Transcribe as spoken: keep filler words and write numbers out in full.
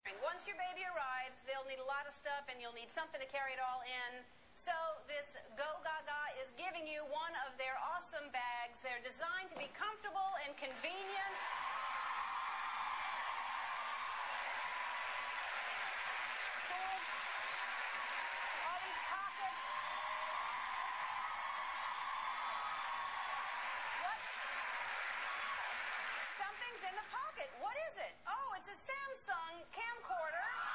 Once your baby arrives, they'll need a lot of stuff, and you'll need something to carry it all in. So this Go Gaga is giving you one of their awesome bags. They're designed to be comfortable and convenient. Cool. All these pockets. What's... Something's in the pocket. What is it? Oh, it's a Samsung camcorder.